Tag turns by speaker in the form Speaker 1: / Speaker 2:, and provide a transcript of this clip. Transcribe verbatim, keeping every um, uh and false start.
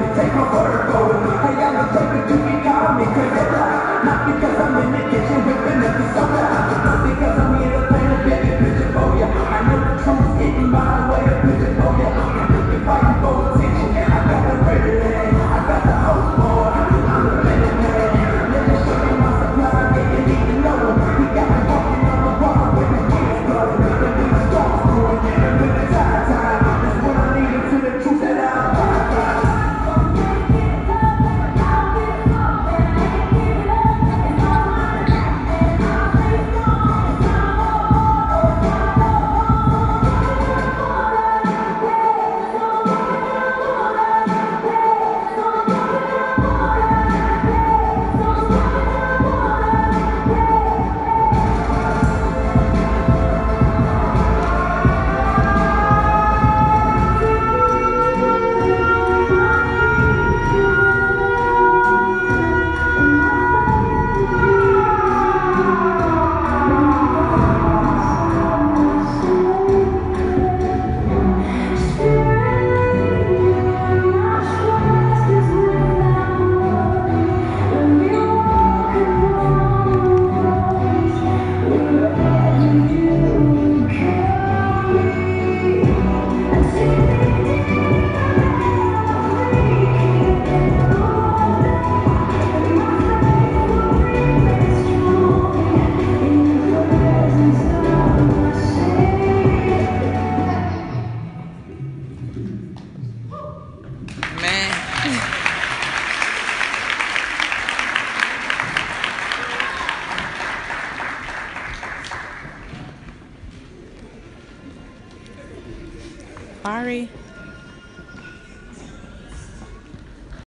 Speaker 1: take my word for it. Hey, I'm a joker, you can call me crazy. Not because I'm in the kitchen whipping up the soda, not because I'm here to paint a big picture for ya. I know the truth's getting my way, a picture for ya. You're fighting for attention, I got the ready, I got the hope for it. I'm the better man. Let me show you my supply, yeah, you need to know it. We got me walking on the water when the kids flooding. Then we the storms brewing, and when the tide time, that's when I lead into the truth that I abide by.
Speaker 2: Ari.